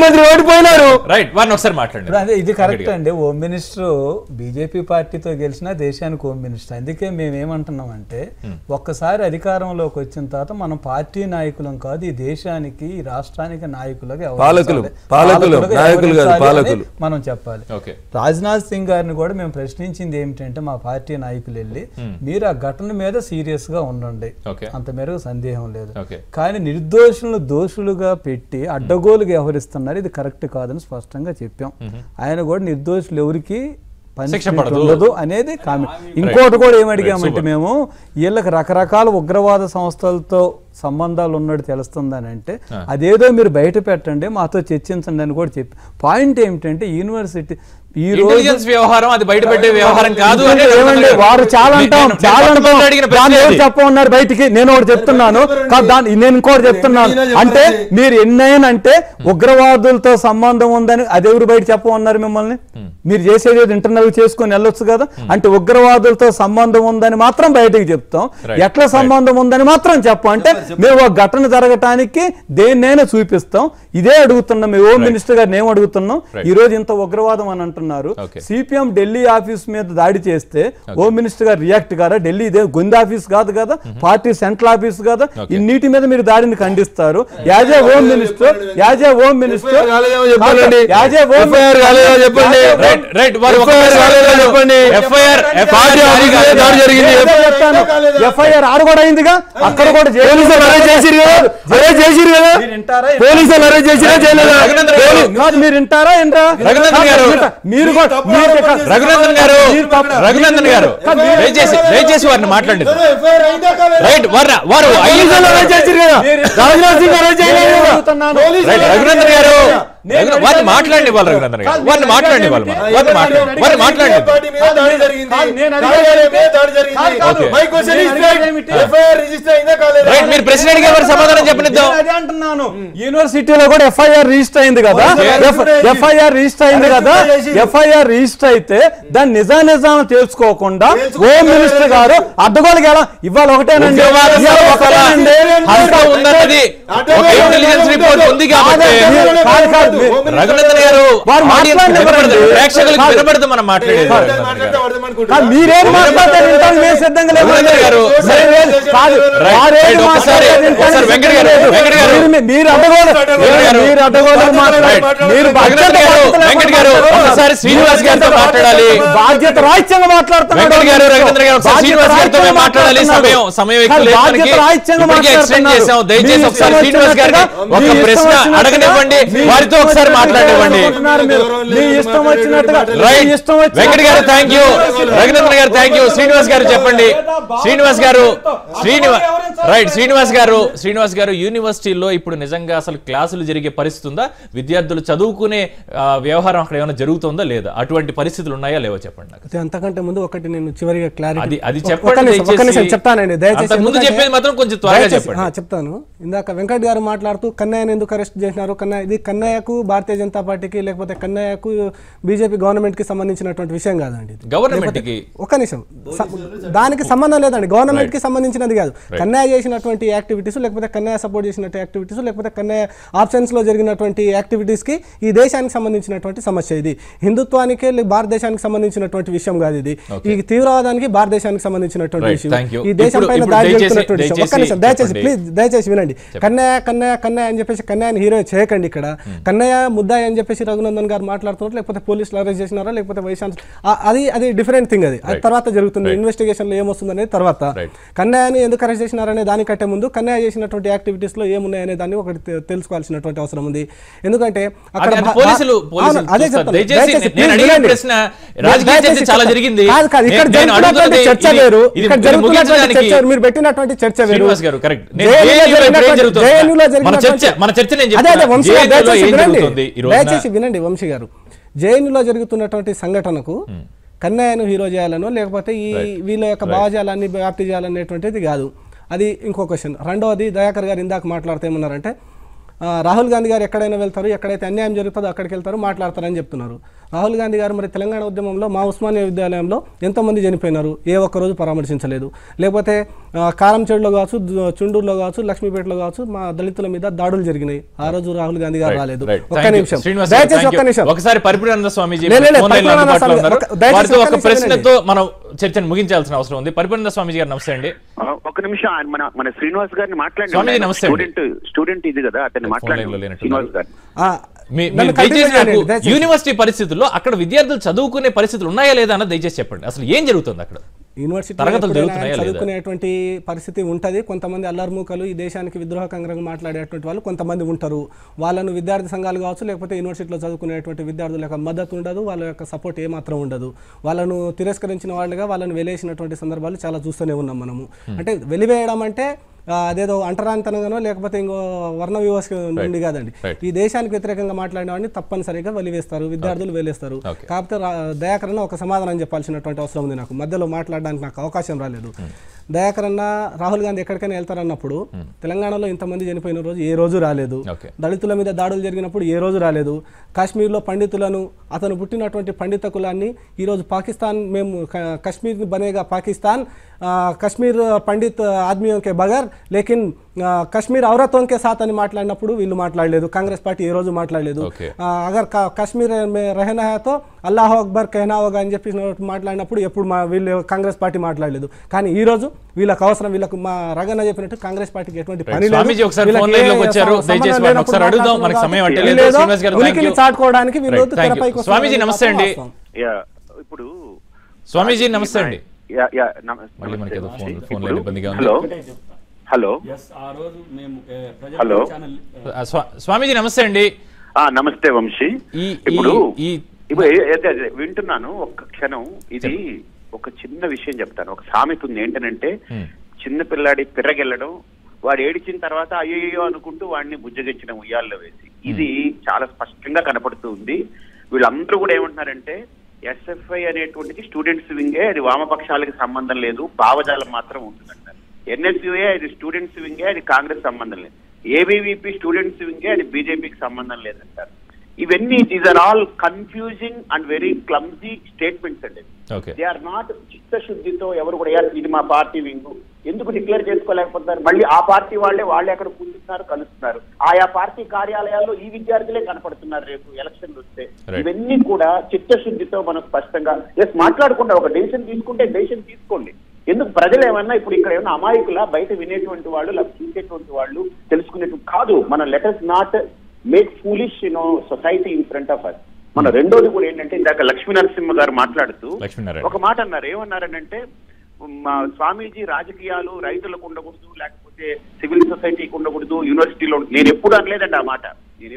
ముఖ్యమంత్రి ఓడిపోయినారు. రైట్, వారిని ఒకసారి మాట్లాడండి. అదే ఇది కరెక్ట్ అండి. హోమ్ మినిస్టర్ బీజేపీ పార్టీతో గెలిచిన దేశానికి హోమ్ మినిస్టర్. అందుకే మేము ఏమంటున్నామంటే ఒక్కసారి అధికారంలోకి వచ్చిన తర్వాత మనం పార్టీ నాయకులం కాదు, ఈ దేశానికి ఈ రాష్ట్రానికి నాయకులుగా మనం చెప్పాలి. రాజ్నాథ్ సింగ్ గారిని కూడా మేము ప్రశ్నించింది ఏమిటంటే మా పార్టీ నాయకులు వెళ్ళి మీరు ఆ ఘటన మీద సీరియస్ గా ఉండండి, అంత మేరకు సందేహం లేదు. కానీ నిర్దోషులను దోషులుగా పెట్టి అడ్డగోలుగా వ్యవహరిస్తున్నారు, ఇది కరెక్ట్ కాదని స్పష్టంగా చెప్పాం. ఆయన కూడా నిర్దోషులు ఎవరికి ఉండదు అనేది కామెంట్. ఇంకోటి కూడా ఏమడిగామంటే మేము వీళ్ళకి రకరకాల ఉగ్రవాద సంస్థలతో సంబంధాలు ఉన్నట్టు తెలుస్తుందని అంటే అదేదో మీరు బయట పెట్టండి, మాతో చర్చించండి అని కూడా చెప్పి. పాయింట్ ఏమిటంటే యూనివర్సిటీ ఈ రోజు వ్యవహారం అది బయట పెట్టే వ్యవహారం కాదు. వారు చాలా చెప్పమన్నారు బయటికి. నేను ఒకటి చెప్తున్నాను, నేను ఇంకోటి చెప్తున్నాను. అంటే మీరు ఎన్నైనంటే ఉగ్రవాదులతో సంబంధం ఉందని అదెవరు బయట చెప్పమన్నారు మిమ్మల్ని? మీరు చేసేది ఇంటర్నల్ చేసుకుని వెళ్ళొచ్చు కదా. అంటే ఉగ్రవాదులతో సంబంధం ఉందని మాత్రం బయటకు చెప్తాం, ఎట్లా సంబంధం ఉందని మాత్రం చెప్పం. అంటే మేము ఒక ఘటన జరగటానికి దేన్నైనా చూపిస్తాం. ఇదే అడుగుతున్నాం. మేము హోమ్ మినిస్టర్ గారిని ఏం అడుగుతున్నాం, ఈ రోజు ఇంత ఉగ్రవాదం అని అంటున్నారు. సిపిఎం ఢిల్లీ ఆఫీస్ మీద దాడి చేస్తే హోమ్ మినిస్టర్ గారు రియాక్ట్ కారా? ఢిల్లీ ఇదే గొంతు ఆఫీస్ కాదు కదా, పార్టీ సెంట్రల్ ఆఫీస్ కదా. ఇన్నిటి మీద మీరు దాడిని ఖండిస్తారు. As a home minister FIR ఆడ కూడా అయిందిగా, అక్కడ కూడా మీరు వింటారా? మీరు రఘునందన్ గారు దయచేసి వారిని మాట్లాడండి. రైట్, వారు రఘునందన్ గారు వారిని మాట్లాడండి. వాళ్ళు రఘునందన్ గారు వారిని మాట్లాడండి. వారిని మాట్లాడండి. మీరు ప్రెసిడెంట్ గారు సమాధానం చెప్పనిద్దాం. యూనివర్సిటీలో కూడా ఎఫ్ఐఆర్ రిజిస్టర్ అయింది కదా. ఎఫ్ఐఆర్ రిజిస్టర్ అయితే దాన్ని నిజాం తెలుసుకోకుండా హోమ్ మినిస్టర్ గారు అడ్డగోలుగా ఎలా ఇవాళ ఒకటేనండి రఘునందన్ గారు ప్రేక్షకులకు వినపడదు మనం మాట్లాడేది. మీరేం మాట్లాడారు సిద్ధంగా లేదు. మీరు ఒకసారి శ్రీనివాస్ గారితో మాట్లాడాలి. బాధ్యత రాహిత్యంగా మాట్లాడుతున్నారు. మాట్లాడాలి. సమయం దయచేసి ఒకసారి శ్రీనివాస్ గారికి ఒక ప్రశ్న అడగనివ్వండి, వారితో ఒకసారి మాట్లాడనివ్వండి. వెంకట్ గారు థ్యాంక్ యూ, రఘునందన్ గారు థ్యాంక్ యూ. శ్రీనివాస్ గారు చెప్పండి. శ్రీనివాస్ గారు యూనివర్సిటీలో ఇప్పుడు నిజంగా అసలు క్లాసులు జరిగే పరిస్థితి ఉందా? విద్యార్థులు చదువుకునే వ్యవహారం అక్కడ ఏమైనా జరుగుతుందా లేదా? అటువంటి పరిస్థితులు ఉన్నాయా లేవో చెప్పండి నాకు. అంతకంటే ముందు ఒకటి నేను చివరిగా క్లారిటీ అది చెప్పండి. చెప్తానండి దయచేసి. ముందు చెప్పేది మాత్రం కొంచెం త్వరగా చెప్పండి. చెప్తాను. ఇందాక వెంకట్ గారు మాట్లాడుతూ కన్నయ్యను ఎందుకు అరెస్ట్ చేసినారు, ఇది కన్నయ్యకు భారతీయ జనతా పార్టీకి లేకపోతే కన్నయ్యకు బీజేపీ గవర్నమెంట్ కి సంబంధించినటువంటి విషయం కాదండి. గవర్నమెంట్ కి ఒక నిమిషం, దానికి సంబంధం లేదండి. గవర్నమెంట్ కి సంబంధించినది కాదు. కన్నయ్య చేసినటువంటి యాక్టివిటీస్ లేకపోతే కన్నయ్య సపోర్ట్ చేసినటువంటి యాక్టివిటీస్ లేకపోతే కన్నయ్య ఆబ్సెన్స్ లో జరిగినటువంటి యాక్టివిటీస్ కి ఈ దేశానికి సంబంధించినటువంటి సమస్య. ఇది హిందుత్వానికి భారతదేశానికి సంబంధించినటువంటి విషయం కాదు. ఇది ఈ తీవ్రవాదానికి భారతదేశానికి సంబంధించినటువంటి విషయం. ఈ దేశం పైన దాడి జరుగుతున్నటువంటి విషయం. ఒక్క నిమిషం దయచేసి ప్లీజ్ దయచేసి వినండి. కన్నయ్య అని చెప్పేసి కన్నయ్యని హీరో చేయకండి. ఇక్కడ కన్నయ్య ముద్దాయి అని చెప్పేసి రఘునందన్ గారు మాట్లాడుతున్నారు, లేకపోతే పోలీసులు అరెస్ట్ చేసినారా లేకపోతే వైశాంత్, అది డిఫరెంట్ థింగ్. అది తర్వాత జరుగుతుంది. ఇన్వెస్టిగేషన్ లో ఏమొస్తుంది అనేది తర్వాత. కన్నయ్యని ఎందుకు అరెస్ట్ చేసినారనే దానికంటే ముందు కన్నయ్య చేసినటువంటి యాక్టివిటీస్ లో ఏమున్నాయనే దాన్ని ఒకటి తెలుసుకోవాల్సినటువంటి అవసరం ఉంది. ఎందుకంటే అక్కడ అదే చెప్తాను, మీరు పెట్టినటువంటి చర్చ వేరు. దయచేసి వినండి వంశీ గారు, జేఎన్యూలో జరుగుతున్నటువంటి సంఘటనకు కన్నయ్యను హీరో చేయాలనో లేకపోతే ఈ వీళ్ళ యొక్క భావజాలాన్ని వ్యాప్తి చేయాలనేటువంటిది కాదు. అది ఇంకో క్వశ్చన్. రెండవది దయాకర్ గారు ఇందాక మాట్లాడితే ఏమన్నారంటే రాహుల్ గాంధీ గారు ఎక్కడైనా వెళ్తారు, ఎక్కడైతే అన్యాయం జరుగుతుందో అక్కడికి వెళ్తారు, మాట్లాడతారని చెప్తున్నారు. రాహుల్ గాంధీ గారు మరి తెలంగాణ ఉద్యమంలో మా ఉస్మానియా విద్యాలయంలో ఎంతోమంది చనిపోయినారు, ఏ ఒక్కరోజు పరామర్శించలేదు. లేకపోతే కారంచేడులో కావచ్చు, చుండూరులో కావచ్చు, లక్ష్మీపేటలో కావచ్చు మా దళితుల మీద దాడులు జరిగినాయి, ఆ రోజు రాహుల్ గాంధీ గారు రాలేదు. ఒక్క నిమిషం దయచేసి, ఒక్క నిమిషం. ఒకసారి పరిపూర్ణానంద స్వామీజీ ఒక ప్రశ్నతో మనం చర్చను ముగించాల్సిన అవసరం ఉంది. పరిపూర్ణానంద స్వామీజీ గారు నమస్తే అండి. ఒక నిమిషం మన శ్రీనివాస్ గారిని మాట్లాడండి. స్టూడెంట్ ఇది కదా, అతన్ని మాట్లాడండి శ్రీనివాస్ గారు. యూనివర్సిటీ పరిస్థితుల్లో అక్కడ విద్యార్థులు చదువుకునే పరిస్థితులు ఉన్నాయా లేదా అన్నది దయచేసి చెప్పండి. అసలు ఏం జరుగుతుంది అక్కడ? యూనివర్సిటీ చదువుకునేటువంటి పరిస్థితి ఉంటుంది. కొంతమంది అల్లర్మూకలు ఈ దేశానికి విద్రోహకంగా మాట్లాడేటువంటి వాళ్ళు కొంతమంది ఉంటారు. వాళ్ళను విద్యార్థి సంఘాలు కావచ్చు, లేకపోతే యూనివర్సిటీలో చదువుకునేటువంటి విద్యార్థుల యొక్క మద్దతు ఉండదు, వాళ్ళ యొక్క సపోర్ట్ ఏమాత్రం ఉండదు. వాళ్ళను తిరస్కరించిన వాళ్ళుగా వాళ్ళని వెలేసినటువంటి సందర్భాలు చాలా చూస్తూనే ఉన్నాం మనము. అంటే వెలివేయడం అంటే అదేదో అంటరానితనంగానో లేకపోతే ఇంకో వర్ణ వివక్ష నుండి కాదండి. ఈ దేశానికి వ్యతిరేకంగా మాట్లాడిన వాడిని తప్పనిసరిగా వెలివేస్తారు, విద్యార్థులు వెలివేస్తారు. కాకపోతే దయాకరణ ఒక సమాధానం చెప్పాల్సినటువంటి అవసరం ఉంది. నాకు మధ్యలో మాట్లాడడానికి నాకు అవకాశం రాలేదు. దయాకరణ రాహుల్ గాంధీ ఎక్కడికైనా వెళ్తారన్నప్పుడు తెలంగాణలో ఇంతమంది చనిపోయిన రోజు ఏ రోజు రాలేదు. దళితుల మీద దాడులు జరిగినప్పుడు ఏ రోజు రాలేదు. కాశ్మీర్లో పండితులను, అతను పుట్టినటువంటి పండిత కులాన్ని ఈరోజు పాకిస్తాన్, మేము కశ్మీర్ బనేగా పాకిస్తాన్, కశ్మీర్ పండిత్ ఆద్మియోं के बगैर लेकिन కశ్మీర్ ఔరతోं के साथ అని మాట్లాడినప్పుడు వీళ్ళు మాట్లాడలేదు. కాంగ్రెస్ పార్టీ ఏ రోజు మాట్లాడలేదు. అగర్ కశ్మీర్ మే రహనా హై తో అల్లాహు అక్బర్ कहना होगा అని చెప్పి మాట్లాడినప్పుడు ఎప్పుడు వీళ్ళు కాంగ్రెస్ పార్టీ మాట్లాడలేదు. కానీ ఈ రోజు వీళ్ళకి అవసరం, వీళ్ళకు మా రగన చెప్పినట్టు కాంగ్రెస్ పార్టీకి ఎటువంటి పని లేదు. ఉనికిని చాటుకోవడానికి వీళ్ళు తెరపైకి వస్తారు. స్వామీజీ నమస్తే అండి. ఇప్పుడు స్వామీజీ నమస్తే అండి. హలో స్వామీజీ నమస్తే అండి. నమస్తే వంశీ. ఇప్పుడు వింటున్నాను. ఒక్క క్షణం, ఇది ఒక చిన్న విషయం చెప్తాను. ఒక సామెత ఉంది, ఏంటనంటే చిన్న పిల్లాడి పిర్రగెళ్ళడం, వాడు ఏడిచిన తర్వాత అయ్యో అనుకుంటూ వాడిని బుజ్జగించడం ఉయ్యాల్లో వేసి. ఇది చాలా స్పష్టంగా కనపడుతూ ఉంది. వీళ్ళందరూ కూడా ఏమంటున్నారంటే ఎస్ఎఫ్ఐ అనేటువంటిది స్టూడెంట్స్ వింగే, అది వామపక్షాలకు సంబంధం లేదు, భావజాలం మాత్రం ఉంటుందంటారు. ఎన్ఎస్యుఏ అది స్టూడెంట్స్ వింగే, అది కాంగ్రెస్ సంబంధం లేదు. ఏబీవీపీ స్టూడెంట్స్ వింగే, అది బీజేపీకి సంబంధం లేదంటారు. ఇవన్నీ these are all confusing and very clumsy statements అండి. దే ఆర్ నాట్ చిత్తశుద్ధితో ఎవరు కూడా ఇది మా పార్టీ వింగు ఎందుకు డిక్లేర్ చేసుకోలేకపోతున్నారు. మళ్ళీ ఆ పార్టీ వాళ్ళే అక్కడ కూర్చున్నారు, కలుస్తున్నారు. ఆయా పార్టీ కార్యాలయాల్లో ఈ విద్యార్థులే కనపడుతున్నారు రేపు ఎలక్షన్లు వస్తే. ఇవన్నీ కూడా చిత్తశుద్ధితో మనం స్పష్టంగా మాట్లాడకుండా ఒక డెసిషన్ తీసుకుంటే డెసిషన్ తీసుకోండి. ఎందుకు ప్రజలు ఏమన్నా ఇప్పుడు ఇక్కడ ఏమన్నా అమాయకుల బయట వినేటువంటి వాళ్ళు, లేకపోతే చూసేటువంటి వాళ్ళు, తెలుసుకునేటువంటి కాదు. మనం letters not make foolish society in front of us. మన రెండోది కూడా ఏంటంటే, ఇందాక లక్ష్మీ నరసింహ గారు మాట్లాడుతూ ఒక మాట అన్నారు. ఏమన్నారనంటే, మా స్వామీజీ రాజకీయాలు రైతులకు ఉండకూడదు, లేకపోతే సివిల్ సొసైటీకి ఉండకూడదు, యూనివర్సిటీలో. నేను ఎప్పుడు అనలేదండి ఆ మాట.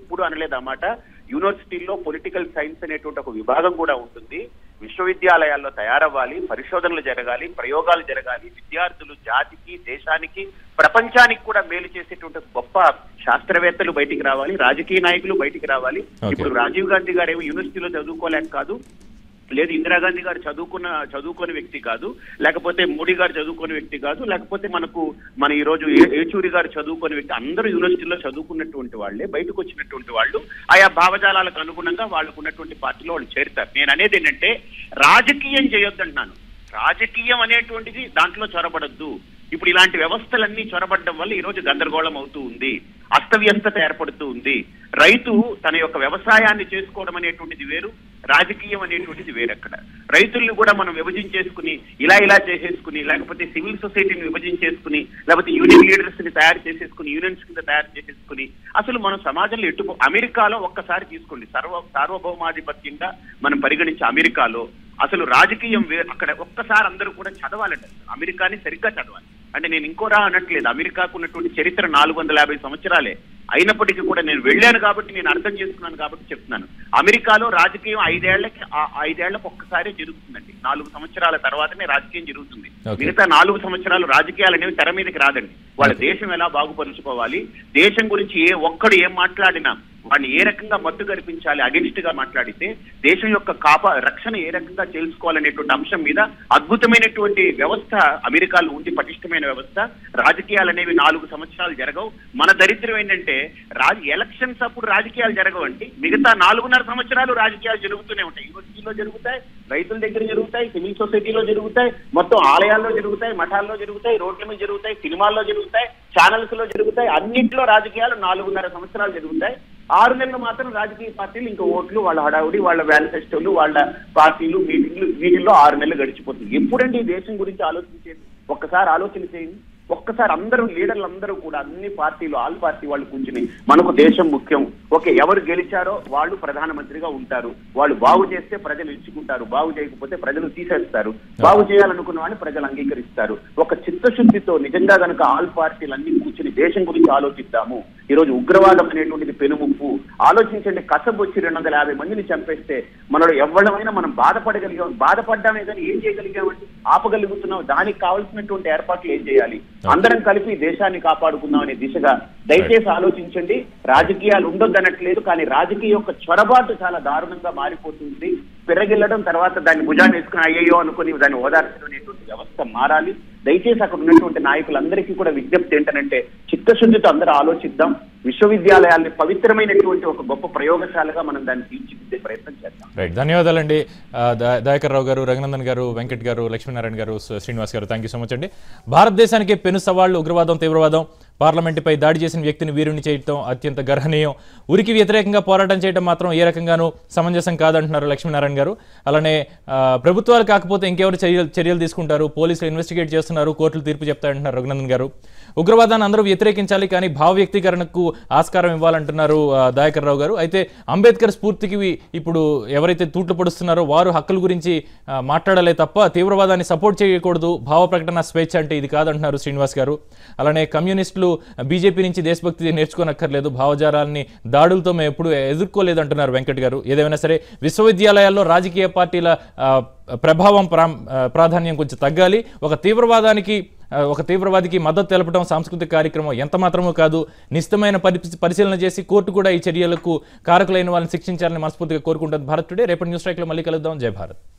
యూనివర్సిటీల్లో పొలిటికల్ సైన్స్ అనేటువంటి ఒక విభాగం కూడా ఉంటుంది. విశ్వవిద్యాలయాల్లో తయారవ్వాలి, పరిశోధనలు జరగాలి, ప్రయోగాలు జరగాలి. విద్యార్థులు జాతికి, దేశానికి, ప్రపంచానికి కూడా మేలు చేసేటువంటి గొప్ప శాస్త్రవేత్తలు బయటికి రావాలి, రాజకీయ నాయకులు బయటికి రావాలి. ఇప్పుడు రాజీవ్ గాంధీ గారు ఏమో యూనివర్సిటీలో చదువుకోలేక కాదు, లేదు ఇందిరాగాంధీ గారు చదువుకోని వ్యక్తి కాదు, లేకపోతే మోడీ గారు చదువుకోని వ్యక్తి కాదు, లేకపోతే మన ఈ రోజు ఏచూరి గారు చదువుకోని వ్యక్తి. అందరూ యూనివర్సిటీలో చదువుకున్నటువంటి వాళ్ళే, బయటకు వచ్చినటువంటి వాళ్ళు. ఆయా భావజాలకు అనుగుణంగా వాళ్ళకు ఉన్నటువంటి పార్టీలో వాళ్ళు చేరుతారు. నేను అనేది ఏంటంటే, రాజకీయం చేయొద్దంటున్నాను. రాజకీయం అనేటువంటిది దాంట్లో చొరబడద్దు. ఇప్పుడు ఇలాంటి వ్యవస్థలన్నీ చొరబడడం వల్ల ఈ రోజు గందరగోళం అవుతూ ఉంది, అస్తవ్యస్తత ఏర్పడుతూ ఉంది. రైతు తన యొక్క వ్యవసాయాన్ని చేసుకోవడం అనేటువంటిది వేరు, రాజకీయం అనేటువంటిది వేరక్కడ. రైతుల్ని కూడా మనం విభజించేసుకుని ఇలా చేసేసుకుని, లేకపోతే సివిల్ సొసైటీని విభజించేసుకుని, లేకపోతే యూనియన్ లీడర్స్ ని తయారు చేసేసుకుని, యూనియన్స్ కింద తయారు చేసేసుకుని, అసలు మనం సమాజంలో అమెరికాలో ఒక్కసారి తీసుకోండి, సార్వభౌమాధిపత్యంగా మనం పరిగణించే అమెరికాలో అసలు రాజకీయం అక్కడ ఒక్కసారి అందరూ కూడా చదవాలంట. అమెరికాని సరిగ్గా చదవాలి. అంటే నేను ఇంకోరా అనట్లేదు, అమెరికాకు ఉన్నటువంటి చరిత్ర 450 సంవత్సరాలే. అయినప్పటికీ కూడా నేను వెళ్ళాను కాబట్టి, నేను అర్థం చేసుకున్నాను కాబట్టి చెప్తున్నాను. అమెరికాలో రాజకీయం 5 ఏళ్లకు ఒక్కసారి జరుగుతుందండి. 4 సంవత్సరాల తర్వాతనే రాజకీయం జరుగుతుంది. మిగతా 4 సంవత్సరాలు రాజకీయాలు అనేవి తెర మీదకి రాదండి. వాళ్ళ దేశం ఎలా బాగుపరుచుకోవాలి, దేశం గురించి ఒక్కడు ఏం మాట్లాడినా వాడిని ఏ రకంగా మత్తు కల్పించాలి, అగెన్స్ట్ గా మాట్లాడితే దేశం యొక్క రక్షణ ఏ రకంగా చేసుకోవాలనేటువంటి అంశం మీద అద్భుతమైనటువంటి వ్యవస్థ అమెరికాలో ఉంది, పటిష్టమైన వ్యవస్థ. రాజకీయాలు అనేవి 4 సంవత్సరాలు జరగవు. మన దరిద్రం ఏంటంటే అంటే ఎలక్షన్స్ అప్పుడు రాజకీయాలు జరగవండి. మిగతా 4.5 సంవత్సరాలు రాజకీయాలు జరుగుతూనే ఉంటాయి. యూనివర్సిటీలో జరుగుతాయి, రైతుల దగ్గర జరుగుతాయి, సివిల్ సొసైటీలో జరుగుతాయి, మొత్తం ఆలయాల్లో జరుగుతాయి, మఠాల్లో జరుగుతాయి, రోడ్ల మీద జరుగుతాయి, సినిమాల్లో జరుగుతాయి, ఛానల్స్ లో జరుగుతాయి. అన్నింటిలో రాజకీయాలు 4.5 సంవత్సరాలు జరుగుతాయి. 6 నెలలు మాత్రం రాజకీయ పార్టీలు ఇంకా ఓట్లు, వాళ్ళ హడావుడి, వాళ్ళ మేనిఫెస్టోలు, వాళ్ళ పార్టీలు, మీటింగ్లు, వీటిల్లో 6 నెలలు గడిచిపోతుంది. ఎప్పుడండి ఈ దేశం గురించి ఆలోచించేది? ఒక్కసారి ఆలోచన చేయండి. ఒక్కసారి అందరూ లీడర్లు అందరూ కూడా అన్ని పార్టీలు, ఆల్ పార్టీ వాళ్ళు కూర్చుని మనకు దేశం ముఖ్యం, ఓకే ఎవరు గెలిచారో వాళ్ళు ప్రధానమంత్రిగా ఉంటారు, వాళ్ళు బాగు చేస్తే ప్రజలు ఇచ్చుకుంటారు, బాగు చేయకపోతే ప్రజలు తీసేస్తారు, బాగు చేయాలనుకున్న వాడిని ప్రజలు అంగీకరిస్తారు. ఒక చిత్తశుద్ధితో నిజంగా కనుక ఆల్ పార్టీలు అన్ని కూర్చుని దేశం గురించి ఆలోచిద్దాము. ఈ రోజు ఉగ్రవాదం అనేటువంటిది పెనుముప్పు. ఆలోచించండి, కసబ్ వచ్చి 250 మందిని చంపేస్తే మనలో ఎవరైనా మనం బాధపడ్డామే కానీ ఏం చేయగలిగామండి? ఆపగలుగుతున్నాం. దానికి కావాల్సినటువంటి ఏర్పాట్లు ఏం చేయాలి? అందరం కలిపి దేశాన్ని కాపాడుకుందాం అనే దిశగా దయచేసి ఆలోచించండి. రాజకీయాలు ఉండొద్దనట్లేదు, కానీ రాజకీయ యొక్క చొరబాటు చాలా దారుణంగా మారిపోతుంది. పెరగిల్లడం, తర్వాత దాన్ని భుజాన్ని వేసుకుని అయ్యో అనుకుని దాన్ని ఓదార్చడం అనేటువంటి వ్యవస్థ మారాలి. దయచేసి అక్కడ ఉన్నటువంటి నాయకులందరికీ కూడా విజ్ఞప్తి ఏంటంటే చిత్తశుద్ధితో అందరూ ఆలోచిద్దాం. విశ్వవిద్యాలయాల్ని పవిత్రమైనటువంటి ఒక గొప్ప ప్రయోగశాలగా మనం దాన్ని తీర్చిదిద్దే ప్రయత్నం చేద్దాం. రైట్, ధన్యవాదాలండి దయాకర్ రావు గారు, రఘునందన్ గారు, వెంకట్ గారు, లక్ష్మీనారాయణ గారు, శ్రీనివాస్ గారు. థ్యాంక్ యూ సో మచ్ అండి. భారతదేశానికి పెను సవాళ్లు ఉగ్రవాదం, తీవ్రవాదం, పార్లమెంటుపై దాడి చేసిన వ్యక్తిని వీరుని చేయడం అత్యంత గర్హనీయం. ఉరికి వ్యతిరేకంగా పోరాటం చేయడం మాత్రం ఏ రకంగానూ సమంజసం కాదంటున్నారు లక్ష్మీనారాయణ గారు. అలానే ప్రభుత్వాలు కాకపోతే ఇంకెవరు చర్యలు తీసుకుంటారు, పోలీసులు ఇన్వెస్టిగేట్ చేస్తున్నారు, కోర్టులు తీర్పు చెప్తాయంటున్నారు రఘునందన్ గారు. ఉగ్రవాదాన్ని అందరూ వ్యతిరేకించాలి, కానీ భావ వ్యక్తీకరణకు ఆస్కారం ఇవ్వాలంటున్నారు దయాకర్ రావు గారు. అయితే అంబేద్కర్ స్ఫూర్తికి ఇప్పుడు ఎవరైతే తూట్లు పడుస్తున్నారో వారు హక్కుల గురించి మాట్లాడాలే తప్ప తీవ్రవాదాన్ని సపోర్ట్ చేయకూడదు. భావ ప్రకటన స్వేచ్ఛ అంటే ఇది కాదంటున్నారు శ్రీనివాస్ గారు. అలానే కమ్యూనిస్టులు బీజేపీ నుంచి దేశభక్తి నేర్చుకోనక్కర్లేదు, భావజాలాన్ని దాడులతో మేము ఎప్పుడు ఎదుర్కోలేదు అంటున్నారు వెంకట్ గారు. ఏదేమైనా సరే విశ్వవిద్యాలయాల్లో రాజకీయ పార్టీల ప్రభావం ప్రాధాన్యం కొంచెం తగ్గాలి. ఒక తీవ్రవాదికి మద్దతు తెలపడం సాంస్కృతిక కార్యక్రమం ఎంత మాత్రమూ కాదు. నిశ్చితమైన పరిశీలన చేసి కోర్టు కూడా ఈ చర్యలకు కారకులైన వాళ్ళని శిక్షించాలని మనస్ఫూర్తిగా కోరుకుంటుంది భారత్ టుడే. రేపటి న్యూస్ స్ట్రైక్లో మళ్ళీ కలుద్దాం. జై భారత్.